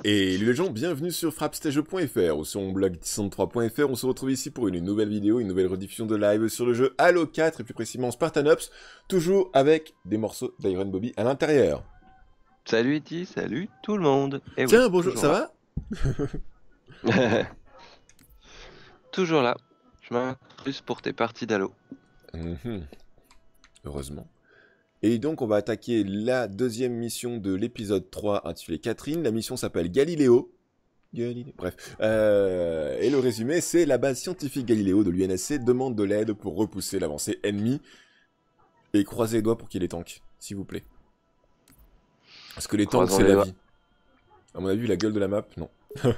Et les gens, bienvenue sur frappstage.fr ou sur mon blog 103.fr. On se retrouve ici pour une nouvelle vidéo, une nouvelle rediffusion de live sur le jeu Halo 4 et plus précisément Spartan Ops, toujours avec des morceaux d'Iron Bobby à l'intérieur. Salut Iti, salut tout le monde. Eh Tiens, oui, bonjour, ça va? Toujours là. Je m'incruse pour tes parties d'Halo. Heureusement. Et donc on va attaquer la deuxième mission de l'épisode 3 intitulé Catherine. La mission s'appelle Galileo. Bref. Et le résumé, c'est la base scientifique Galileo de l'UNSC demande de l'aide pour repousser l'avancée ennemie. Et croisez les doigts pour qu'il y ait des tanks, s'il vous plaît. Parce que les tanks, c'est la vie. À mon avis, la gueule de la map, non.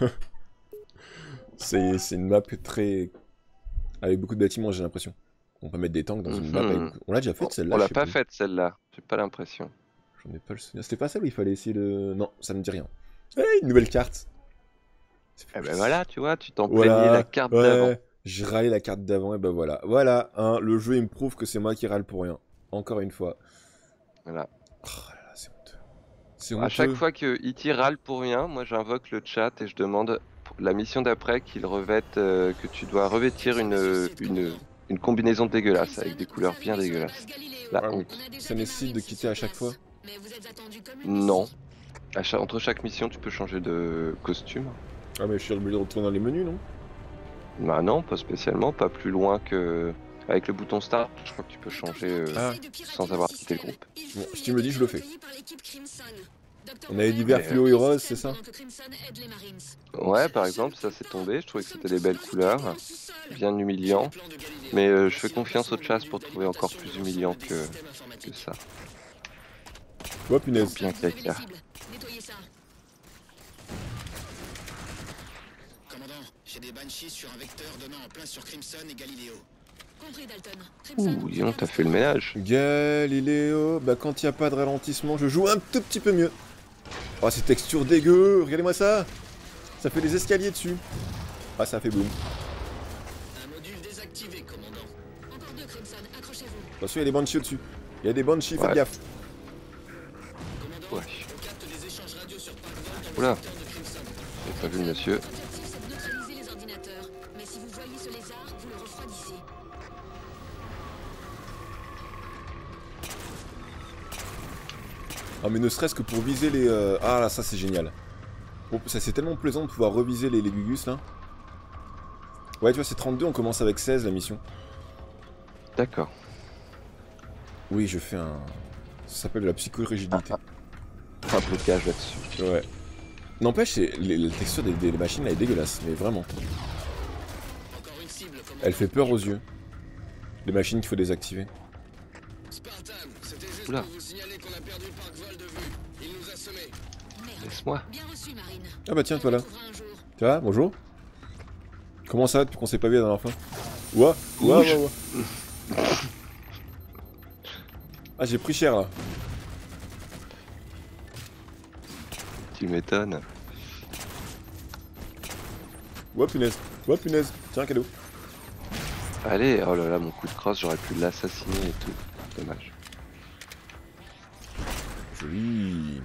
c'est une map très... avec beaucoup de bâtiments, j'ai l'impression. On peut mettre des tanks dans une map avec... On l'a déjà faite celle-là. On l'a pas faite celle-là, j'ai pas l'impression. J'en ai pas le souvenir. C'était pas celle où il fallait essayer de... Non, ça me dit rien. Hey, une nouvelle carte. Eh ben voilà, tu vois, tu t'en plaignais la carte d'avant. J'ai râlé la carte d'avant et ben voilà. Voilà, hein, le jeu il me prouve que c'est moi qui râle pour rien. Encore une fois. Voilà. Oh là là, c'est honteux. C'est honteux. À chaque fois que Iti râle pour rien, moi j'invoque le chat et je demande pour la mission d'après qu'il revête, que tu dois revêtir une combinaison dégueulasse avec des couleurs bien dégueulasses. La honte. Ça nécessite de quitter à chaque fois? Non. Entre chaque mission, tu peux changer de costume. Ah mais je suis obligé de retourner dans les menus, non? Bah non, pas spécialement, pas plus loin que... Avec le bouton Start, je crois que tu peux changer sans avoir quitté le groupe. Bon, si tu me le dis, je le fais. On avait divers fluo et rose, c'est ça? Ouais, par exemple, ça c'est tombé, je trouvais que c'était des belles couleurs, bien humiliant. Mais je fais confiance au chat pour trouver encore plus humiliant que ça. Oh punaise. Bien caca. J'ai des Banshees sur un vecteur demain en plein sur Crimson et Galileo. Ouh, dis donc, t'as fait le ménage. Galileo, bah quand il n'y a pas de ralentissement, je joue un tout petit peu mieux. Oh, ces textures dégueu, regardez-moi ça. Ça fait des escaliers dessus. Ah, ça fait boum. Un module désactivé, commandant. Encore deux, Crimson, accrochez-vous. Attention, il y a des Banshees au-dessus. Il y a des Banshees, faites gaffe. Commandant, on capte des échanges radio sur Parkville dans oula, le secteur de Crimson. j'ai pas vu le monsieur. Neutralisez les ordinateurs, mais si vous voyez ce lézard, vous le refroidissez. Ah mais ne serait-ce que pour viser les... Ah là, ça c'est génial. Bon, ça c'est tellement plaisant de pouvoir reviser les Gugus là. Ouais, tu vois, c'est 32, on commence avec 16 la mission. D'accord. Oui, je fais un... Ça s'appelle de la psychorigidité. Un blocage là-dessus. Ouais. N'empêche, la texture des machines là est dégueulasse, mais vraiment. Encore une cible, commandant. Elle fait peur aux yeux. Les machines qu'il faut désactiver. Spartan, c'était juste Oula. pour vous signaler qu'on a perdu Parkville de vue. Il nous a semés. Laisse-moi. Bien reçu, Marine. Ah bah tiens, toi là. On trouvera un jour. Tu vois, bonjour. Comment ça, depuis qu'on s'est pas vu la dernière fois? Ouah, ouah, ouah, ouah. Ah, j'ai pris cher là. Tu m'étonnes. Ouah, punaise. Ouah, punaise. Tiens, un cadeau. Allez, oh là là, mon coup de crosse, j'aurais pu l'assassiner et tout. Dommage. Joli.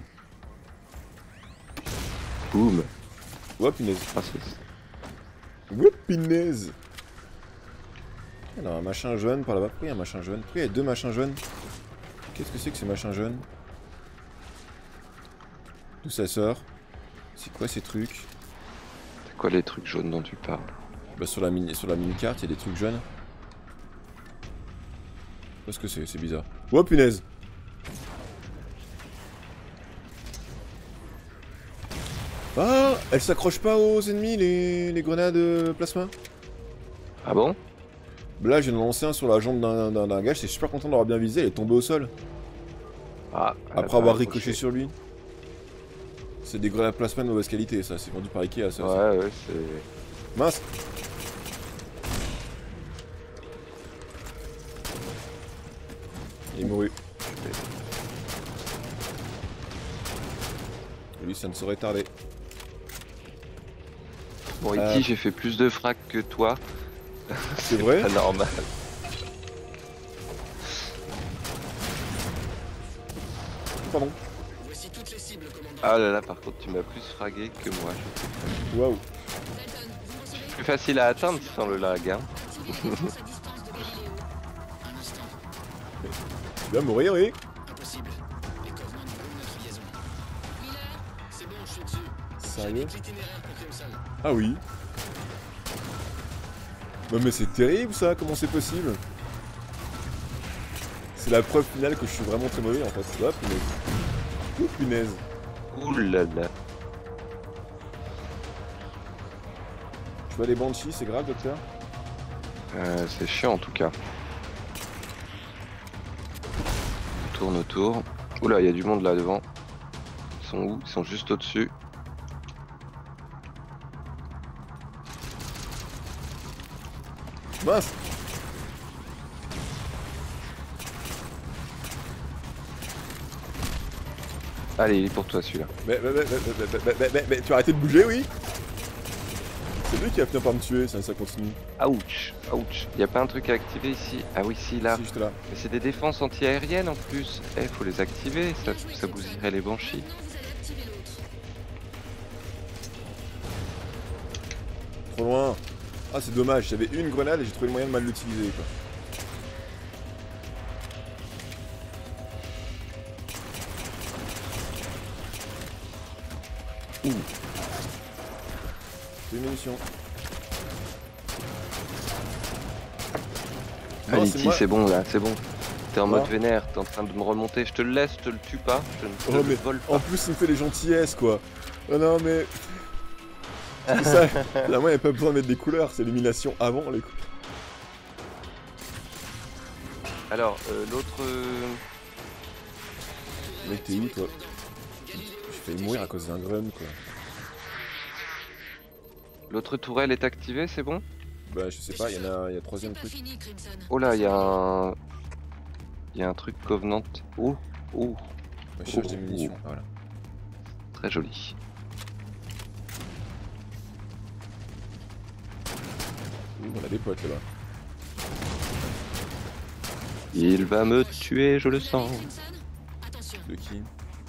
Boum. Ouah, punaise. Ah, c'est... Ouah, punaise. Alors, un machin jaune par là-bas. Pourquoi il y a un machin jaune? Pourquoi il y a deux machins jaunes? Qu'est-ce que c'est que ces machins jaunes? D'où ça sort? C'est quoi ces trucs? C'est quoi les trucs jaunes dont tu parles? Bah sur la mini-carte, il y a des trucs jaunes. Qu'est-ce que c'est? C'est bizarre. Oh punaise! Ah! Elles s'accrochent pas aux ennemis, les grenades plasma? Ah bon? Là, j'ai lancé un sur la jambe d'un gars, j'étais super content d'avoir bien visé, il est tombé au sol. Ah, Après avoir ricoché sur lui. C'est des grenades plasma de mauvaise qualité, ça, c'est vendu par Ikea, ça. Ouais, c'est... Mince! Il est mouru. Lui, ça ne saurait tarder. Bon, Iti, j'ai fait plus de frags que toi. C'est vrai? Pas normal. Pardon. Voici toutes toutes les cibles, commandant. Ah là là, par contre, tu m'as plus fragué que moi. Waouh. Dalton, vous recevez? Plus facile à atteindre sans le lag, hein. Activez la force à distance de Galileo. Un instant. Tu vas mourir, oui. Impossible. Les Covenants nous brûlent notre liaison. Miller, c'est bon, je suis dessus. Sérieux? J'indique l'itinéraire pour Crimson. Ah oui. Non mais c'est terrible ça, comment c'est possible? C'est la preuve finale que je suis vraiment très mauvais en fait. Hop, punaise. Ouh, punaise. Ouh là là. Tu vois les Banshees, c'est grave, docteur? C'est chiant en tout cas. On tourne autour. Oula, il y a du monde là devant. Ils sont où? Ils sont juste au-dessus. Mince. Allez, il est pour toi celui-là. Mais tu as arrêté de bouger, oui? C'est lui qui va finir par me tuer, ça continue. Ouch, ouch. Y a pas un truc à activer ici? Ah oui, si, là. Si, juste là. Mais c'est des défenses anti-aériennes en plus. Eh, faut les activer, ça bousillerait les Banshees. Maintenant, vous allez activer l'autre. Trop loin. Ah, c'est dommage, j'avais une grenade et j'ai trouvé le moyen de mal l'utiliser, quoi. Ouh. Des munitions. Non, Aliti, moi. c'est bon là, c'est bon. T'es en Quoi? mode vénère, t'es en train de me remonter. Je te le laisse, je te le tue pas, je ne te Oh, mais le vole pas. en plus, il me fait les gentillesses, quoi. Oh non, mais. C'est ça. Là, moi, il n'y a pas besoin de mettre des couleurs, c'est l'élimination avant les coups. Alors, l'autre. Mec, t'es où, toi? J'ai failli mourir à cause d'un grunt, quoi. L'autre tourelle est activée, c'est bon? Bah, je sais pas, il y a un troisième C'est pas truc. fini, Crimson. Oh là, il y a un. Il y a un truc Covenant. Oh, oh, Moi, je cherche des munitions, voilà. très joli. Ouh, on a des potes là-bas. Il va me tuer, je le sens. Crimson, attention. De qui?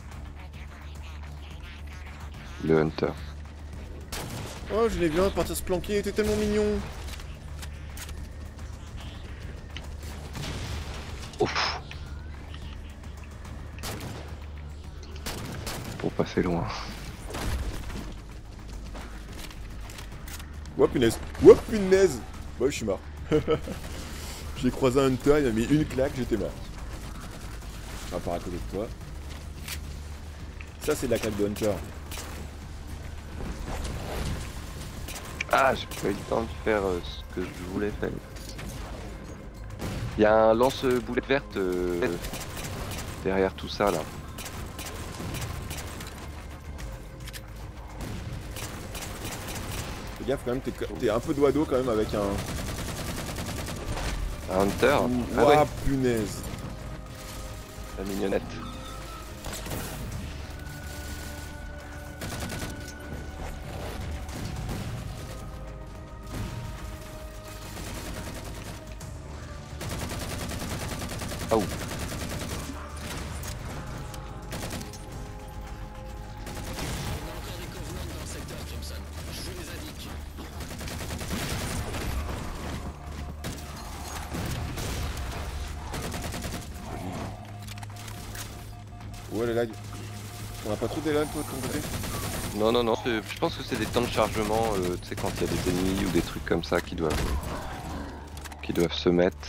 Le Hunter. Oh, je l'ai vu un partir se planquer, il était tellement mignon. Ouf. Pour passer loin. Ouah, punaise. Ouah, punaise. Bah, je suis mort. J'ai croisé un hunter, il m'a mis une claque, j'étais mort. On va pas à côté de toi. Ça, c'est de la claque de hunter. Ah, j'ai pas eu le temps de faire ce que je voulais faire. Il y a un lance-boulette verte derrière tout ça là. Fais gaffe quand même, t'es un peu doigt d'eau quand même avec un... Un Hunter. Ah Ouah, ouais, punaise. la mignonnette. Ah ouh. On a encore des Covenants dans le secteur, Crimson. Je vous les indique. Ouais, les lags. On a pas trop des lags, toi, de ton côté? Non, non, non, je pense que c'est des temps de chargement, tu sais, quand il y a des ennemis ou des trucs comme ça qui doivent se mettre.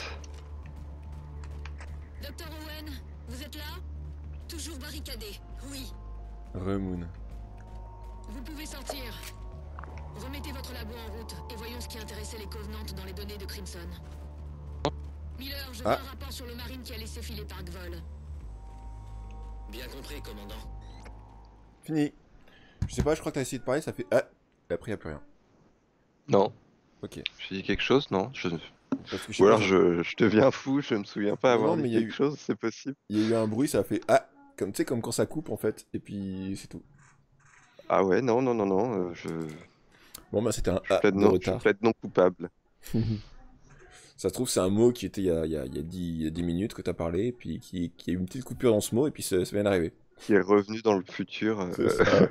Docteur Owen, vous êtes là? Toujours barricadé, oui. Remoon. Vous pouvez sortir. Remettez votre labo en route et voyons ce qui intéressait les Covenants dans les données de Crimson. Miller, je veux Ah. un rapport sur le marine qui a laissé filer par Gvol. Bien compris, commandant. Fini. Je sais pas, je crois que t'as essayé de parler, ça fait... Ah. Et après, y'a plus rien. Non, Ok. j'ai dit quelque chose, non? Parce que je sais Ou pas, alors je deviens fou, je me souviens pas Non, avoir mais dit il y a quelque eu- chose, c'est possible. il y a eu un bruit, ça a fait... Ah. Comme, tu sais, comme quand ça coupe, en fait. Et puis, c'est tout. Ah ouais, non, non, non, non, Bon, bah, c'était un je A plaide de non, je retard. plaide non coupable. Ça se trouve, c'est un mot qui était il y a 10 minutes que t'as parlé, et puis qui a eu une petite coupure dans ce mot, et puis ça vient d'arriver. qui est revenu dans le futur. C'est ça.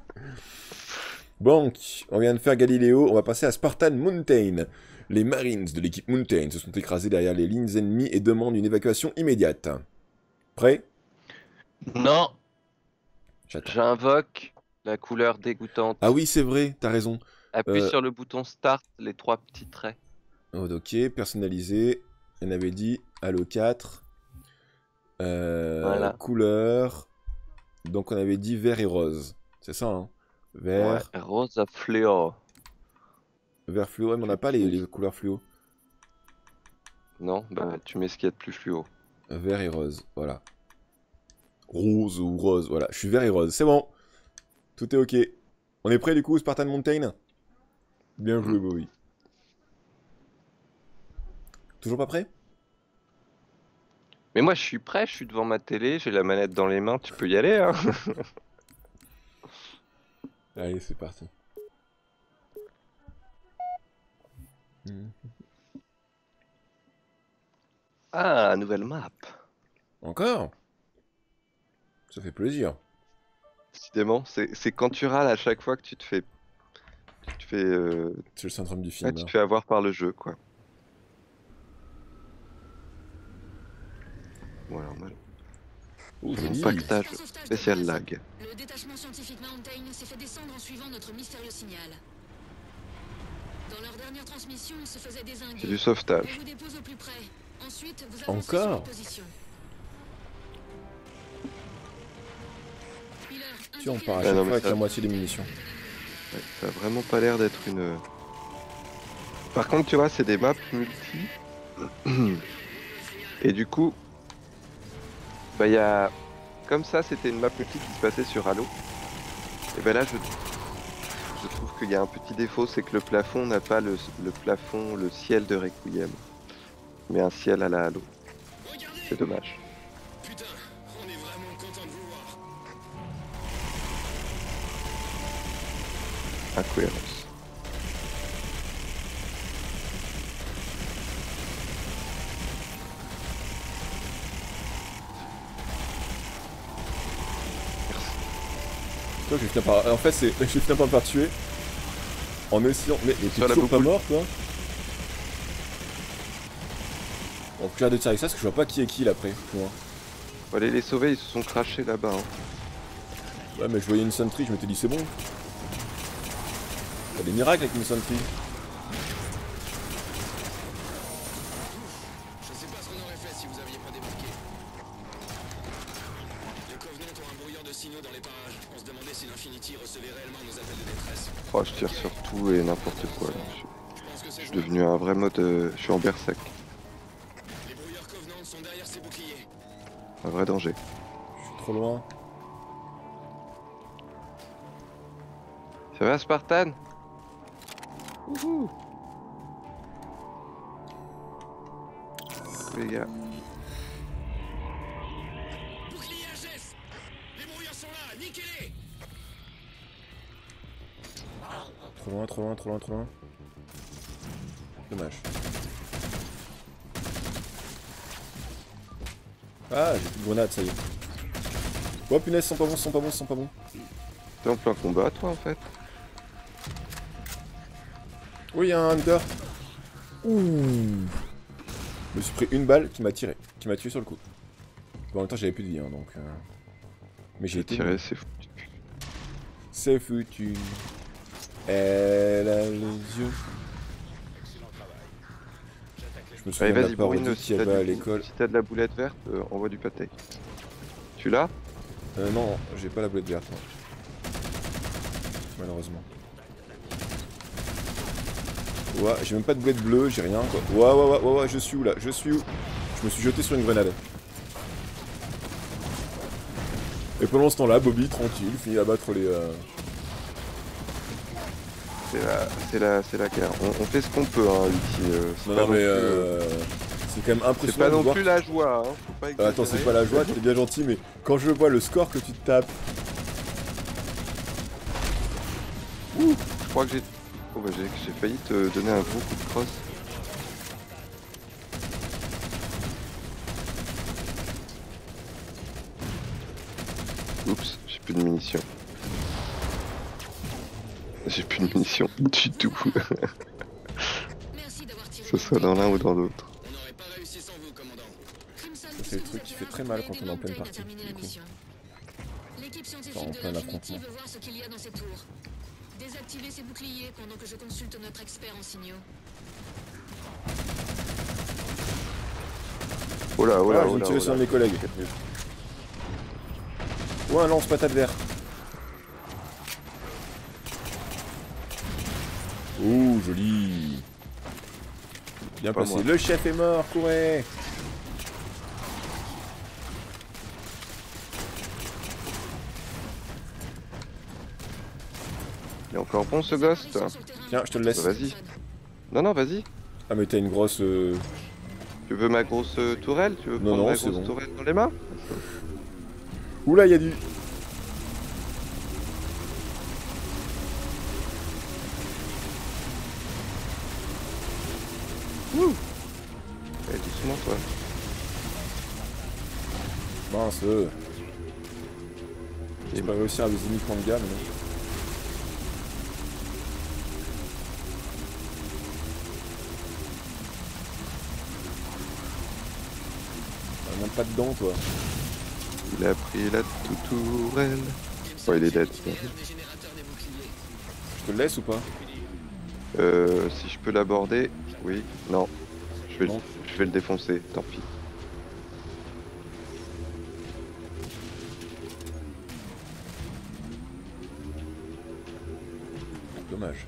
Donc, on vient de faire Galileo, on va passer à Spartan Mountain. Les Marines de l'équipe Mountain se sont écrasés derrière les lignes ennemies et demandent une évacuation immédiate. Prêt? Non, J'attends. j'invoque la couleur dégoûtante. Ah oui, c'est vrai, t'as raison. Appuie sur le bouton Start, les 3 petits traits. Oh, ok, personnalisé. On avait dit Halo 4. Voilà. Couleur. Donc on avait dit vert et rose. C'est ça, hein? Vert, Ouais, rose à fléau. vert fluo. Ouais, mais on n'a pas les couleurs fluo. Non, bah tu mets ce qu'il y a de plus fluo. Vert et rose, voilà. Rose ou rose, voilà. Je suis vert et rose, c'est bon. Tout est ok. On est prêt du coup, Spartan Mountain? Bien joué, Bobby. Toujours pas prêt? Mais moi je suis prêt, je suis devant ma télé, j'ai la manette dans les mains, tu peux y aller hein. Allez, c'est parti. Ah, nouvelle map. Encore? Ça fait plaisir. Décidément, c'est quand tu râles à chaque fois que tu te fais... C'est le syndrome du film. tu Là. te fais avoir par le jeu quoi. Voilà, mal. Oh, joli. Pactage spécial lag. Le détachement scientifique Mountain s'est fait descendre en suivant notre mystérieux signal. Dans leur dernière transmission, ils se faisaient dézinguer. C'est du On sauvetage. vous dépose au plus près. Ensuite, vous avancez Encore sur votre position. Tu en pars à Ah chaque non, fois mais avec ça- la moitié des munitions. Ouais, ça a vraiment pas l'air d'être une... Par contre, tu vois, c'est des maps multi. Et du coup, bah il y a... Comme ça, c'était une map multi qui se passait sur Halo. Et ben là, je trouve qu'il y a un petit défaut, c'est que le plafond n'a pas le plafond, le ciel de Requiem. Mais un ciel à la Halo. C'est dommage. Putain, on est vraiment content de vous voir. Incohérence. Toi, je finis par... En fait, c'est... je finis par me faire tuer. En essayant... Mais t'es Sur la toujours pas bouboule. mort, toi? Bon, faut que j'arrête de tirer avec ça, parce que je vois pas qui est qui, là, après. Tu vois. Faut aller les sauver, ils se sont crachés là-bas. Hein. Ouais, mais je voyais une sentry, je m'étais dit, c'est bon. T'as des miracles avec une sentry. Je sais pas ce qu'on aurait fait si vous aviez pas débarqué. Les Covenants ont un brouilleur de signaux dans les parages. On se demandait si l'Infinity recevait réellement nos appels de détresse. Oh, je tire sur tout et n'importe quoi. Là. Je pense que Je c'est suis devenu un vrai mode... Je suis en berserk. Les brouilleurs Covenants sont derrière ces boucliers. Un vrai danger. Je suis trop loin. Ça va, Spartan? Wouhou! Les gars. Bouclier HF! Les brouilleurs sont là, niquez-les! Trop loin, trop loin, trop loin, trop loin. Dommage. Ah, j'ai plus de grenades, ça y est. Oh punaise, ils sont pas bons, ils sont pas bons, ils sont pas bons. T'es en plein combat, toi, en fait? Oui, il y a un hunter. Ouh. Je me suis pris une balle qui m'a tiré, qui m'a tué sur le coup. Bon, en même temps, j'avais plus de vie, hein, donc... Mais j'ai J'ai été... tiré, c'est foutu. C'est foutu. Elle a les yeux. Je me souviens Allez, de vas-y, la parodie Bourrine, qu'il y avait à l'école. si t'as de la boulette verte, envoie du pâté. Tu l'as? Non, j'ai pas la boulette verte, moi. Malheureusement. Ouais, j'ai même pas de boulette bleue, j'ai rien quoi. Ouais, je suis où là? Je suis où? Je me suis jeté sur une grenade. Et pendant ce temps-là, Bobby, tranquille, finit à battre les... C'est la guerre. On fait ce qu'on peut, hein, Lucky. Non, non, mais c'est quand même C'est impressionnant pas de non voir... plus la joie, hein. Faut pas Attends, c'est exagérer. pas la joie, tu es bien gentil, mais quand je vois le score que tu te tapes... Je crois que j'ai... Oh bah j'ai failli te donner un gros coup de crosse. Oups, j'ai plus de munitions. J'ai plus de munitions du tout. Merci d'avoir tiré Que ce soit dans l'un ou dans l'autre. On n'aurait pas réussi sans vous, commandant. Crimson, C'est le truc qui fait très mal quand on est en pleine partie, du coup. L'équipe Enfin, scientifique en de plein l'Infinity affrontement. veut voir ce qu'il y a dans ces tours. Désactivez ces boucliers pendant que je consulte notre expert en signaux. Oh là, oh Ah, là, je oh vais là, tirer oh sur un là. de mes collègues. Oh, un lance-patate vert. Ouh, joli. Bien Pas passé. moi. Le chef est mort, courez. Il est encore bon ce ghost. Tiens, je te le laisse. Bah, vas-y. Non, non, vas-y. Ah, mais t'as une grosse... Tu veux ma grosse tourelle? Tu veux Non, prendre non, ma c'est grosse bon. tourelle dans les mains? Oula, il y a du... Wouh! Allez, doucement, toi. Mince. J'ai pas réussi à viser uniquement de gamme, non. Ah, monte pas dedans, toi. Il a pris la tourelle. Oh, il est dead. Des générateurs des boucliers. Je te le laisse ou pas? Si je peux l'aborder, oui, non. Non. Je vais le défoncer, tant pis. Dommage.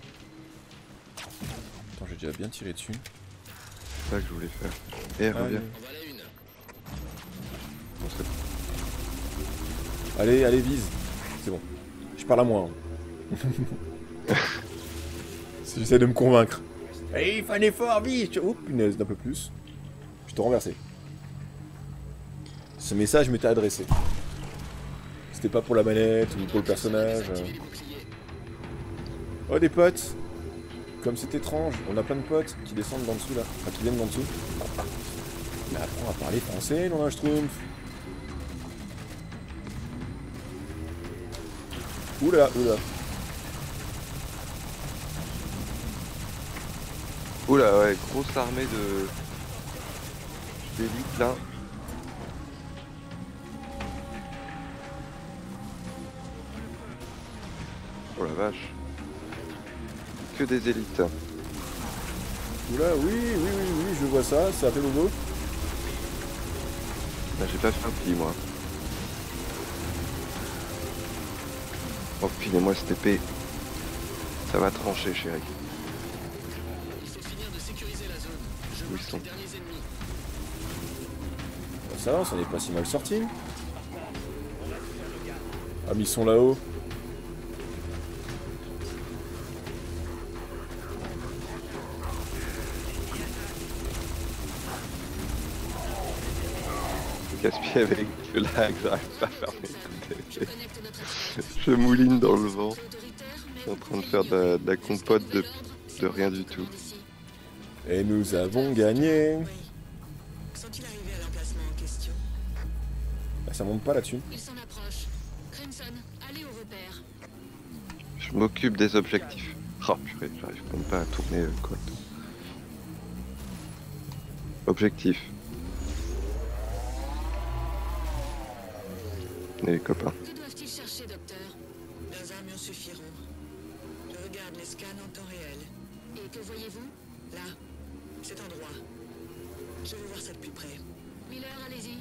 Attends, j'ai déjà bien tiré dessus. C'est ça que je voulais faire. Et reviens. Allez. En voilà une. Bon, c'est- Allez, allez, vise. C'est bon. Je parle à moi. Hein. Si j'essaie de me convaincre. Hey, fais un effort, vise. Oh, punaise, d'un peu plus. Je te renversé. Ce message m'était adressé. C'était pas pour la manette ou pour le personnage. Oh, des potes. Comme c'est étrange, on a plein de potes qui descendent d'en dessous là. Enfin, qui viennent d'en dessous. Mais apprends à parler français, non, un schtroumpf. Oula, oula. Oula, ouais, grosse armée d'élite là. Oh la vache. Que des élites. Oula, oui, oui, oui, oui, je vois ça, ça fait bobo. Là, j'ai pas fait un pli, moi. Oh, filez-moi cette épée. Ça va trancher, chérie. Il faut finir de sécuriser la zone. Je Où ils marque sont? les derniers ennemis. Ça va, ça n'est pas si mal sorti. Ah, mais ils sont là-haut. Je casse-pied avec le lag, j'arrive pas à faire mes Je connecte notre expert. Je mouline dans le vent. C'est autoritaire, mais Je suis en train de faire de la compote de rien du tout. Et nous avons gagné. Sont-ils arrivés à l'emplacement en question? Bah, ça monte pas là-dessus. Il s'en approche. Crimson, allez au repère. Je m'occupe des objectifs. Oh purée, j'arrive même pas à tourner correctement. Objectif. Les copains. Que doivent-ils chercher, docteur? Leurs armures suffiront. Je regarde les scans en temps réel. Et que voyez-vous? Là, cet endroit. Je veux voir ça de plus près. Miller, allez-y.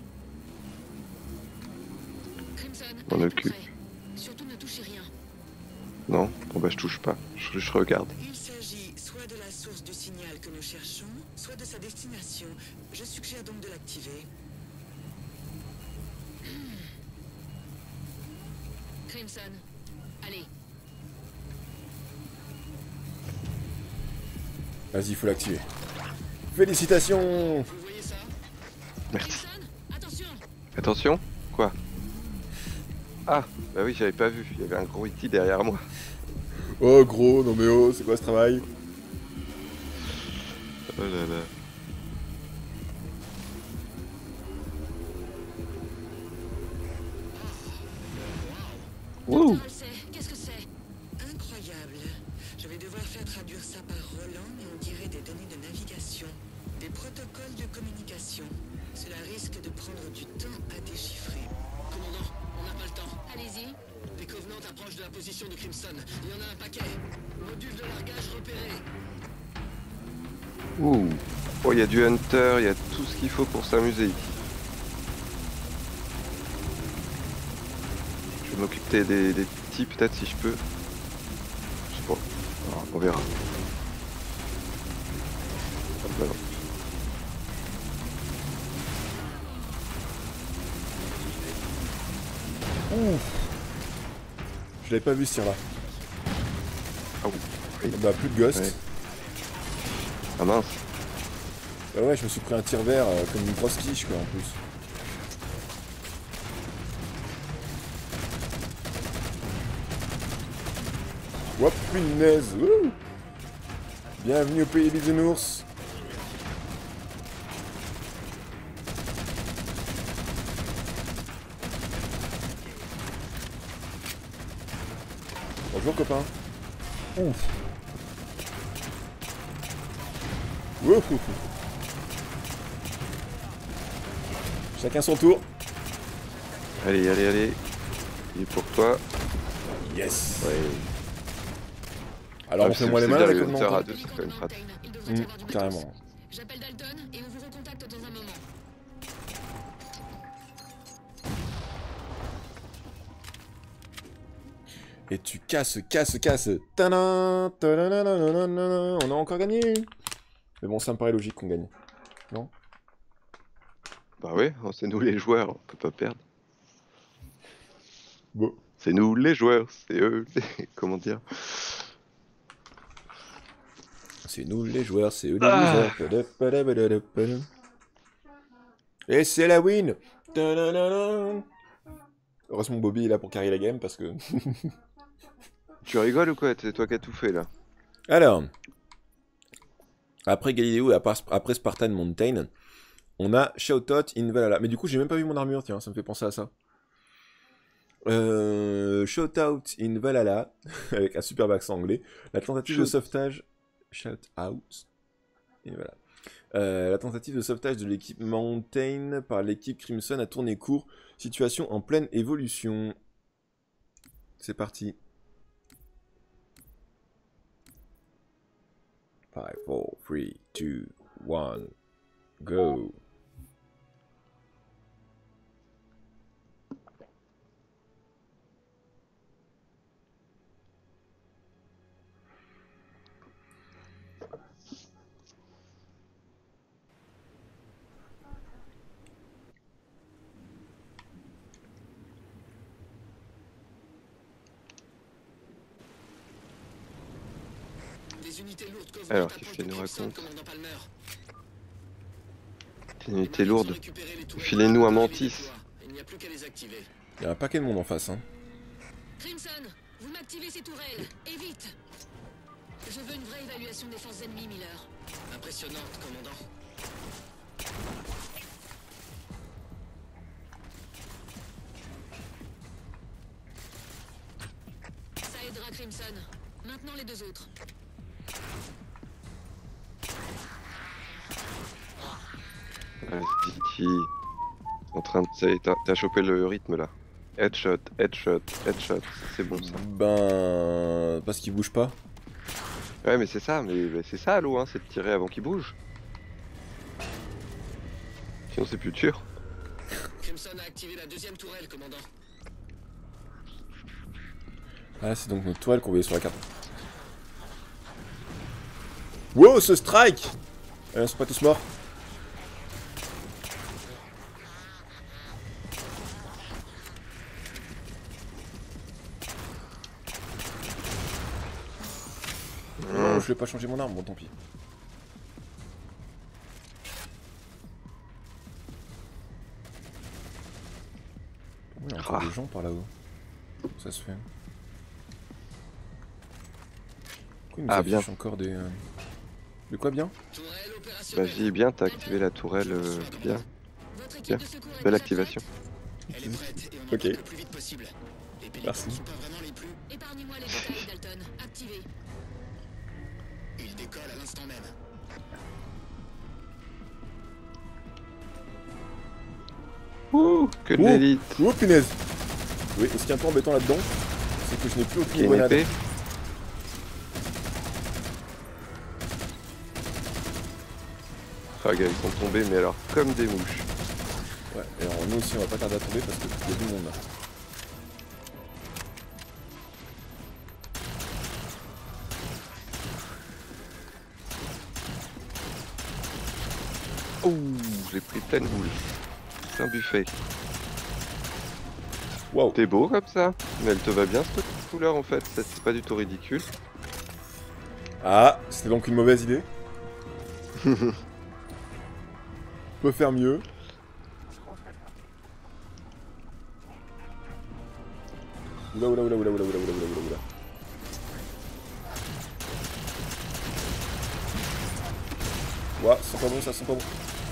Crimson, M'en allez occupe. tout près. Surtout ne touchez rien. Non? Bon bah je touche pas. Je regarde. Il s'agit soit de la source du signal que nous cherchons, soit de sa destination. Je suggère donc de l'activer. Crimson, allez. Vas-y, il faut l'activer. Félicitations. Vous voyez ça? Merci. Crimson, attention. Attention. Quoi? Ah, bah oui, j'avais pas vu. Il y avait un gros E.T. derrière moi. Oh, gros, non mais oh, c'est quoi ce travail? Oh là là. Wouh. Putain, qu'est-ce que c'est? Incroyable. Je vais devoir faire traduire ça par Roland et on dirait des données de navigation. Des protocoles de communication. Cela risque de prendre du temps à déchiffrer. Commandant, on n'a pas le temps. Allez-y. Les Covenants approchent de la position de Crimson. Il y en a un paquet. Module de largage repéré. Ouh. Oh, il y a du Hunter, il y a tout ce qu'il faut pour s'amuser ici. Je vais m'occuper des petits peut-être si je peux. Je sais pas. Alors, on verra. Hop là. Je l'avais pas vu ce tir là. Ah oui. Bah plus de ghost. Ouais. Ah mince. Bah ouais, je me suis pris un tir vert comme une grosse quiche quoi en plus. Hop, punaise. Wouh. Bienvenue au pays des bisounours. Bonjour copain. Ouf. Wouhou. Chacun son tour. Allez, allez, allez. Il est pour toi. Yes. Ouais. Alors on Ah, fait c'est- moi les c'est mains bien, avec le le Hunter à menton. deux, c'est quand même pratique. Il devrait y avoir du Carrément. matos. J'appelle Dalton et on vous recontacte dans un moment. Et tu casses. Tadam, tadadadadadadada. On a encore gagné. Mais bon, ça me paraît logique qu'on gagne. Non? Bah ouais, c'est nous les joueurs, on peut pas perdre. Bon. C'est nous les joueurs, c'est eux les... Comment dire? C'est nous les joueurs, c'est eux les Ah. losers. Et c'est la win. Tadadada. Heureusement Bobby est là pour carry la game parce que... Tu rigoles ou quoi? C'est toi qui as tout fait là. Alors, après Galileo et après Spartan Mountain, on a Shoutout in Valhalla. Mais du coup, j'ai même pas vu mon armure, tiens, ça me fait penser à ça. Shoutout in Valhalla, avec un superbe accent anglais. La tentative de sauvetage... Shoutout. Et voilà. La tentative de sauvetage de l'équipe Mountain par l'équipe Crimson a tourné court. Situation en pleine évolution. C'est parti. 5, 4, 3, 2, 1, go. Des unités lourdes Covenant Alors, approchent qu'est-ce qu'elle de nous Crimson, raconte? commandant Palmer. C'est une unité lourde. Récupérer les tourelles Filez-nous un de mantis. déploie. Il n'y a plus qu'à les activer. Il y a un paquet de monde en face, hein. Crimson, vous m'activez ces tourelles, et vite. Je veux une vraie évaluation des forces ennemies, Miller. Impressionnante, commandant. Ça aidera Crimson. Maintenant les deux autres. Allez, Titi. En train de... T'as chopé le rythme là. Headshot, headshot, headshot. C'est bon ça. Ben... Parce qu'il bouge pas. Ouais, mais c'est ça, mais c'est ça l'eau, hein, c'est de tirer avant qu'il bouge. Sinon c'est plus dur. Crimson a activé la deuxième tourelle, commandant. Ah, c'est donc notre toile qu'on voyait sur la carte. Wow, ce strike! Ils sont pas tous morts. Non, je vais pas changer mon arme, bon tant pis. Il y a encore des gens par là-haut. Ça se fait. Pourquoi il nous affiche bien. encore des... De quoi bien? Tourelle opérationnelle. Vas-y, bien, t'as activé la tourelle, bien. Votre équipe Bien. de secours est Belle déjà activation. Elle est prête et on Ok. embarque le plus vite possible. Les Des pellicules Merci. sont pas vraiment les plus. Épargnez-moi les détails, Dalton. Activez. Il décolle à l'instant même. Ouh, que de Ouh. l'élite. Oh punaise. Oui, et ce qui est un peu embêtant là-dedans, c'est que je n'ai plus Qui est aucune une grenade. épée. Ah, gars, ils sont tombés, mais alors, comme des mouches. Ouais, et alors nous aussi on va pas tarder à tomber parce qu'il y a du monde là. Ouh, j'ai pris plein de boules. C'est un buffet. Waouh. T'es beau comme ça, mais elle te va bien cette couleur en fait, c'est pas du tout ridicule. Ah, c'était donc une mauvaise idée. On peut faire mieux. Oula oula oula oula oula oula oula oula oula. Ouah, ça sent pas bon, ça sent pas bon.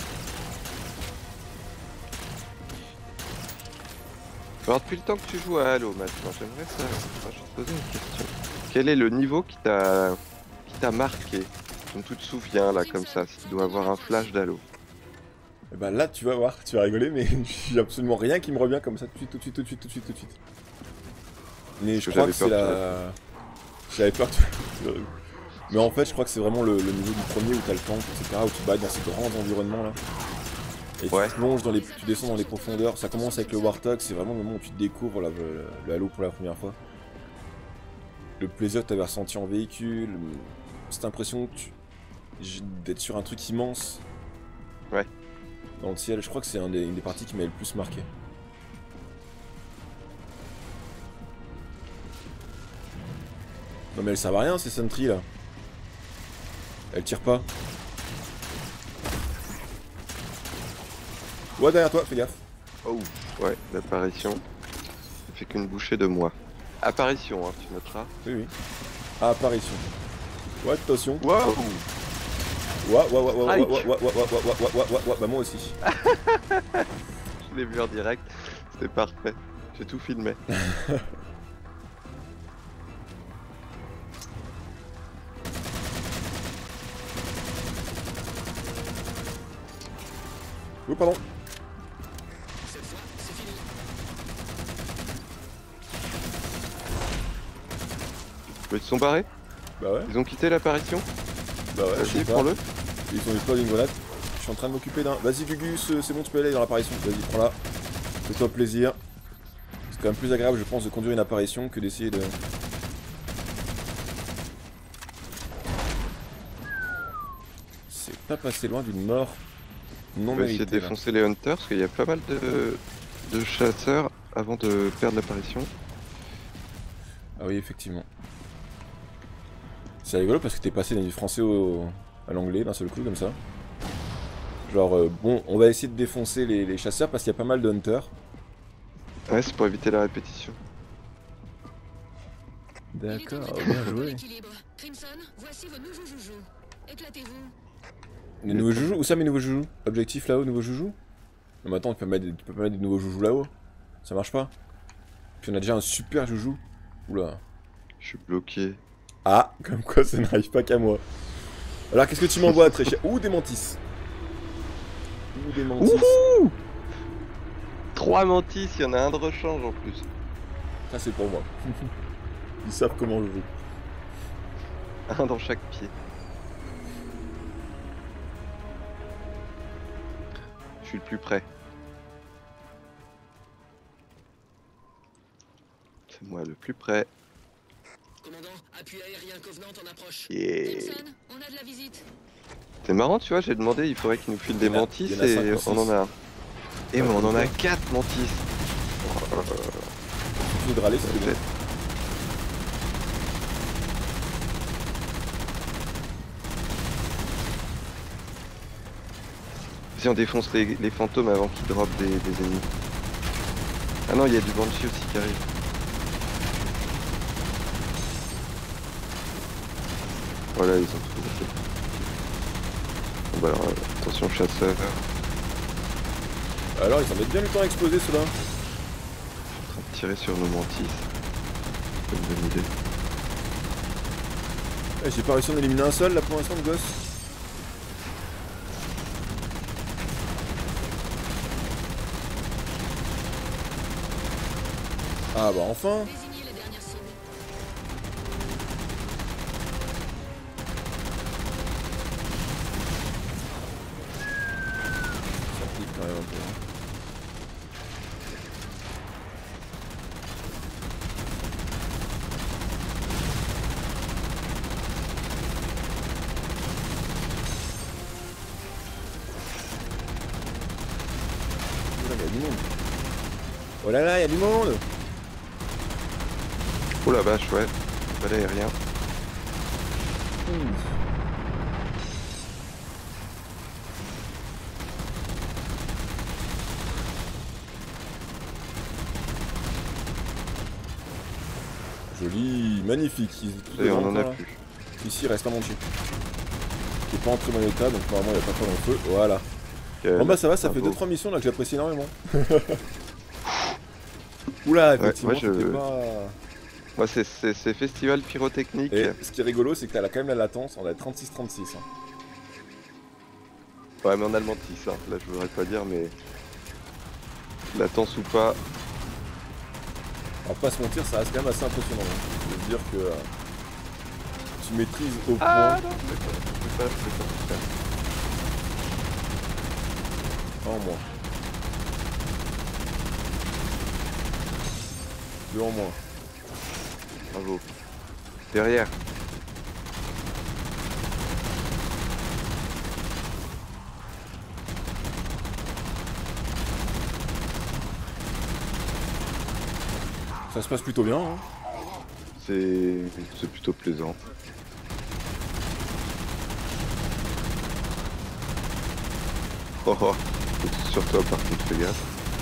Alors depuis le temps que tu joues à Halo maintenant, j'aimerais ça, je vais te poser une question. Quel est le niveau qui t'a marqué, dont tu te souviens là comme ça, si tu dois avoir un flash d'Halo? Et bah là tu vas voir, tu vas rigoler mais j'ai absolument rien qui me revient comme ça tout de suite, tout de suite, tout de suite, tout de suite, tout de suite. Mais je crois que c'est la... J'avais peur que... Mais en fait je crois que c'est vraiment le niveau du premier où t'as le tank, etc. Où tu te bats dans ces grands environnements là. Et Ouais. tu plonges dans les... tu descends dans les profondeurs, ça commence avec le Warthog, c'est vraiment le moment où tu découvres le Halo pour la première fois. Le plaisir que t'avais ressenti en véhicule, cette impression que d'être sur un truc immense. Ouais. Dans le ciel, je crois que c'est une des parties qui m'a le plus marqué. Non mais elles servent à rien ces sentries là. Elles tirent pas. Ouais derrière toi, fais gaffe. Oh, ouais, l'apparition. Ça fait qu'une bouchée de moi. Apparition, hein, tu noteras. Oui oui. Ah, apparition. Ouais attention. Waouh. Ouais, bah moi aussi. Je l'ai vu en direct, c'était parfait. J'ai tout filmé. Oui pardon. Cette fois, c'est fini. Mais ils se sont barrés? Bah ouais. Ils ont quitté l'apparition? Bah ouais, je sais Vas-y, pas. prends-le. Ils ont explosé une grenade. Je suis en train de m'occuper d'un... Vas-y Gugus, c'est bon tu peux aller dans l'apparition. Vas-y, prends-la. Fais-toi plaisir. C'est quand même plus agréable je pense de conduire une apparition que d'essayer de... C'est pas passé loin d'une mort non On va essayer de méritée. Là. défoncer les hunters parce qu'il y a pas mal de chasseurs avant de perdre l'apparition. Ah oui effectivement. C'est rigolo parce que t'es passé du français à l'anglais d'un seul coup comme ça. Genre bon on va essayer de défoncer les chasseurs parce qu'il y a pas mal de hunters. Ouais, c'est pour éviter la répétition. D'accord, Il est temps de bien rétablir joué. l'équilibre. Crimson, voici vos nouveaux joujoux. Éclatez-vous. Les nouveaux joujoux? Où ça mes nouveaux joujoux? Objectif là-haut, nouveaux joujoux? Non mais attends, tu peux pas mettre des nouveaux joujoux là-haut. Ça marche pas. Puis on a déjà un super joujou. Oula. Je suis bloqué. Ah, comme quoi ça n'arrive pas qu'à moi. Alors qu'est-ce que tu m'envoies très cher? Ouh des mantis. Ouh des mantis. Wouhou! 3 mantis, il y en a un de rechange en plus. Ça c'est pour moi. Ils savent comment je joue. Un dans chaque pied. Je suis le plus près. C'est moi le plus près. Commandant, appui aérien Covenant en approche. Yeah. Crimson, on a de la visite. C'est marrant, tu vois, j'ai demandé, il faudrait qu'il nous file des Il y en a- mantis il y en a cinq et ou six. on en a un. Et mais on en a Ouais. 4 mantis. Tu de râler, ça fait bien. Peut-être. Si on défonce les fantômes avant qu'ils dropent des ennemis. Ah non, il y a du Banshee aussi qui arrive. Voilà, ils ont tout fait. Bon bah alors, attention chasseur. Alors ils en mettent bien du temps à exploser ceux-là. tirer sur nos mantis. C'est une bonne idée. J'ai pas réussi à en éliminer un seul là pour l'instant de gosse. Ah bah enfin. Désignez la dernière cible. Ça pique quand même un peu. Il y a du monde. Oh là là, il y a du monde. Oh la vache, ouais. Balai aérien. Joli, magnifique. Et on en a plus. Ici, il reste un manche. Qui est pas en très bon état, donc apparemment il n'y a pas trop dans le feu. Voilà. Bon bah ça va, ça fait 2-3 missions là que j'apprécie énormément. Oula, effectivement, ouais, c'était pas... Moi, c'est festival pyrotechnique. Et ce qui est rigolo, c'est que t'as quand même la latence, on a 36-36. Hein. Ouais, mais on a le mantis, hein. Là, je voudrais pas dire, mais... Latence ou pas... On va pas se mentir, ça reste quand même assez impressionnant. Hein. De se dire que tu maîtrises au point... Ah non, c'est pas. Un en moins. 2 en moins. Bravo. Derrière. Ça se passe plutôt bien. Hein. C'est plutôt plaisant. Oh oh, sur toi par contre, fais gaffe.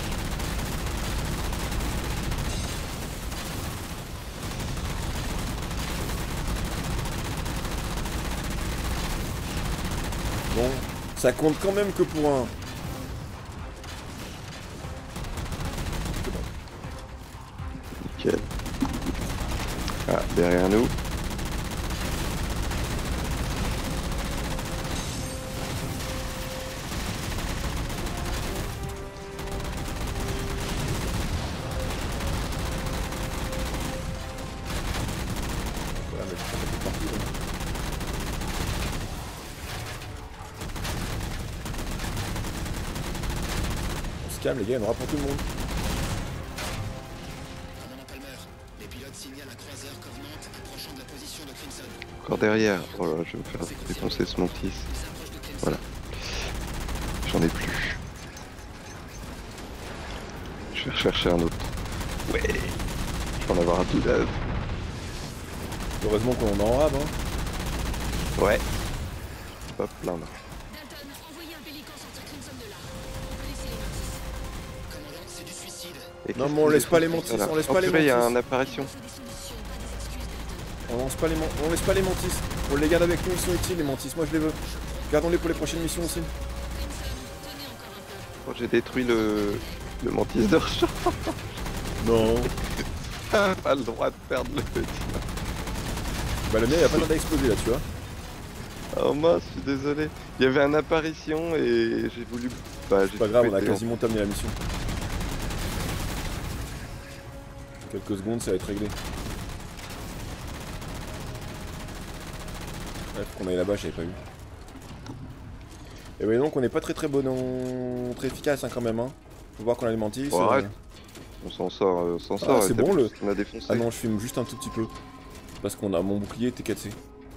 Bon, ça compte quand même que pour un. C'est bon. Nickel. Ah, derrière nous. Voilà, mais ça fait partout, là. On se calme les gars, il y en aura pour tout le monde. Commandant Palmer, les pilotes signalent un croiseur Covenant approchant de la position de Crimson. Encore derrière. Oh là, je vais me faire défoncer ce mantis. Il s'approche de Crimson. Voilà. J'en ai plus. Je vais rechercher un autre. Ouais. Je vais en avoir un tout neuf. Heureusement qu'on en a en rab, hein. Ouais. Pas plein là. Dalton, envoyez un pélican sortir Crimson de là. On peut laisser les mantis. Commandant, c'est du suicide. Et Non, qu'est-ce mais on qu'il laisse faut pas les faire mantis, là on laisse Oh pas les purée, il y a mantis. une apparition. Il faut des solutions, pas des excuses, Dalton. On laisse pas les mantis. On les garde avec nous, ils sont utiles les mantis, moi je les veux. Gardons-les pour les prochaines missions aussi. Crimson, tenez encore un peu. Oh, j'ai détruit le mantis de recharge. Non. Pas le droit de perdre le petit. Bah le mien il a pas l'air d'exploser là, tu vois. Oh mince, je suis désolé. Il y avait une apparition et j'ai voulu... Bah, j'ai C'est pas tout grave, on a pété, quasiment terminé la mission. Quelques secondes, ça va être réglé. Ouais, faut qu'on aille là-bas, j'avais pas vu. Et oui, donc on est pas très très efficace hein, quand même. Hein. Faut voir qu'on a les mantis. Oh, arrête. On s'en sort, Ah, c'est bon, le- On a défoncé. Ah non, je filme juste un tout petit peu. Parce qu'on a mon bouclier était cassé.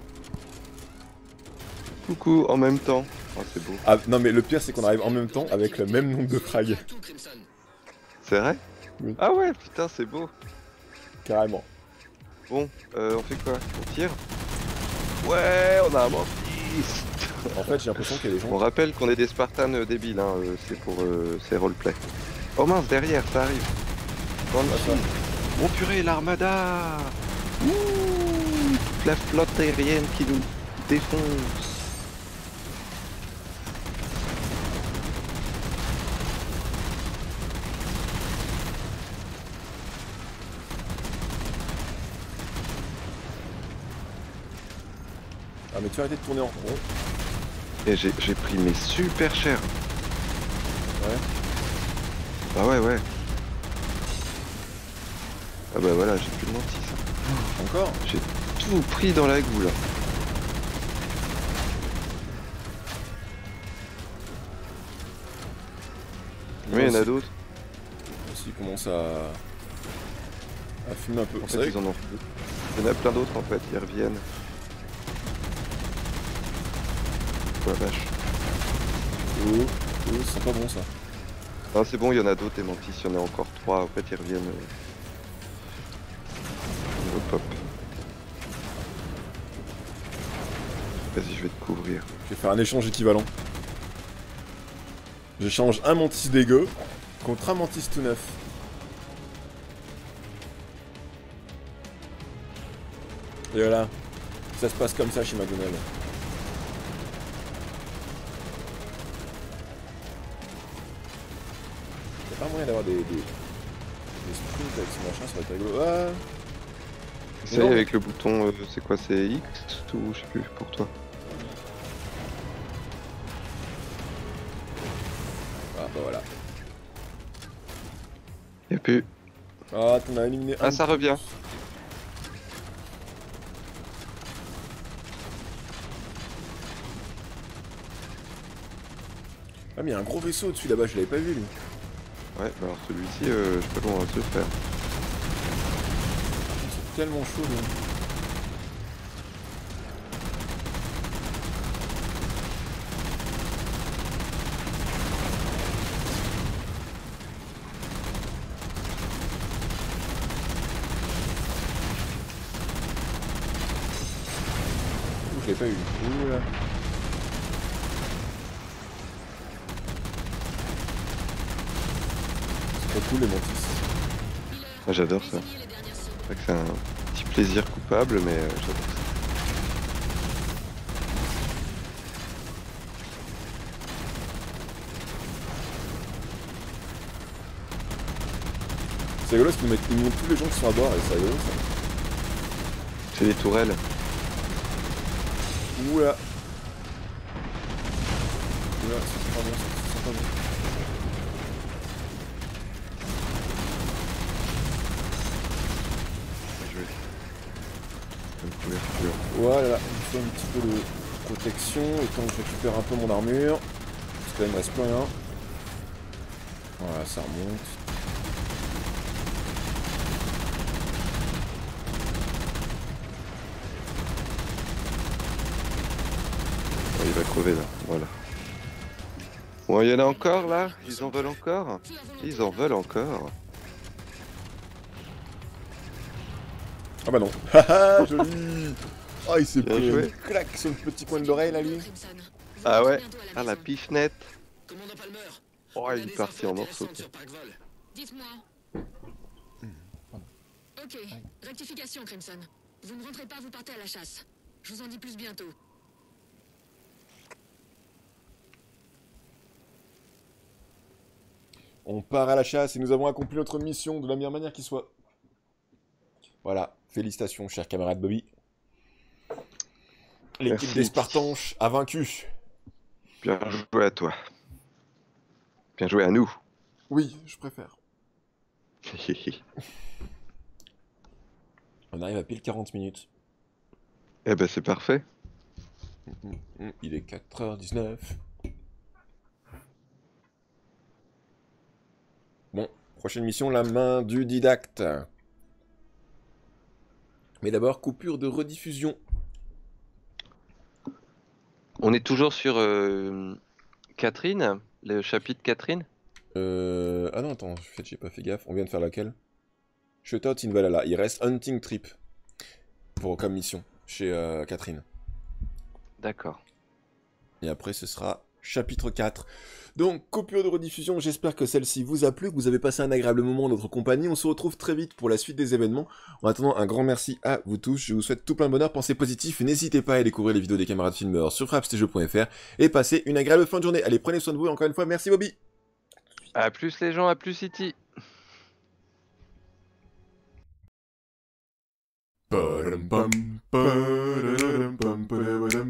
Coucou, en même temps. Oh, c'est beau. Ah non, mais le pire c'est qu'on arrive en même temps avec le même nombre de frags. Tout Crimson. C'est vrai? Oui. Ah ouais, putain, c'est beau. Carrément. Bon, on fait quoi? On tire? Ouais, on a un mantis. En fait, j'ai l'impression qu'il y a des gens. On rappelle qu'on est des Spartans débiles, hein. C'est pour ces roleplay. Oh mince, derrière, ça arrive. Attends. Oh purée, l'armada. Ouh, la flotte aérienne qui nous défonce. Ah mais tu vas arrêter de tourner en rond. Et j'ai pris mais super cher. Ouais. Ah ouais. Ah bah voilà, j'ai plus de mantis. Encore? J'ai tout pris dans la goule. Mais il y en a d'autres. Aussi commence à fumer un peu. En C'est fait, vrai ils en ont. Il y en a plein d'autres en fait, ils reviennent. Oh la vache. oh, c'est pas bon ça. Non, c'est bon, il y en a d'autres, des mantis. Il y en a encore 3. En fait, ils reviennent. Hop hop. Vas-y, je vais te couvrir. Je vais faire un échange équivalent. J'échange un mantis dégueu contre un mantis tout neuf. Et voilà. Ça se passe comme ça chez McDonald's. Y'a pas moyen d'avoir des sprints avec ce machin, ça va être rigolo. Ah. Essaye Non. avec le bouton, c'est quoi, c'est X ou je sais plus pour toi. Ah bah voilà. Y'a plus. Ah, t'en as éliminé un. Ah, ça revient. Ah mais y'a un gros vaisseau au-dessus là-bas, je l'avais pas vu lui. Ouais, bah alors celui-ci, je sais pas comment on va se le faire. C'est tellement chaud lui. Ouh, je l'ai pas eu. Ouh là. C'est trop cool les mantis. Ah, j'adore ça. C'est vrai que c'est un petit plaisir coupable, mais j'adore ça. C'est rigolo parce qu'ils montrent tous les gens qui sont à bord et c'est rigolo ça. C'est les tourelles. Ouh là. Ouh là, c'est pas bon, c'est pas bon. Je vais. Une couverture. Voilà, il me faut un petit peu de protection, et tant que je récupère un peu mon armure, parce que là il me reste plus rien. Voilà, ça remonte. Oh, il va crever là, voilà. Bon, il y en a encore là. Ils en veulent encore. Ils en veulent encore. Ah bah non. Haha, joli. Oh, il s'est Bien pris joué. une claque sur le petit coin de l'oreille là lui. Ah ouais. Ah, la pichenette. Commandant Palmer. Oh, on a il est des parti infos en morceaux. intéressantes sur Parkvol. Dites-moi. Ok, rectification, Crimson. Vous ne rentrez pas, vous partez à la chasse. Je vous en dis plus bientôt. On part à la chasse et nous avons accompli notre mission de la meilleure manière qui soit. Voilà, félicitations cher camarade Bobby. L'équipe Merci. des Spartanches a vaincu. Bien joué à toi. Bien joué à nous. Oui, je préfère. On arrive à pile 40 minutes. Eh ben c'est parfait. Il est 4h19. Bon, prochaine mission, la main du didacte. Mais d'abord, coupure de rediffusion. On est toujours sur Catherine, le chapitre Catherine. Ah non, attends, j'ai pas fait gaffe. On vient de faire laquelle? Shootout in Valhalla. Il reste Hunting Trip. Comme mission, chez Catherine. D'accord. Et après, ce sera chapitre 4. Donc, coupure de rediffusion, j'espère que celle-ci vous a plu, que vous avez passé un agréable moment en notre compagnie. On se retrouve très vite pour la suite des événements. En attendant, un grand merci à vous tous. Je vous souhaite tout plein de bonheur, pensez positif. N'hésitez pas à découvrir les vidéos des camarades filmeurs sur frappstjeux.fr et passez une agréable fin de journée. Allez, prenez soin de vous. Encore une fois, merci Bobby. À plus les gens, à plus City. Ba-dum-bum, ba-da-dum-bum, ba-da-dum.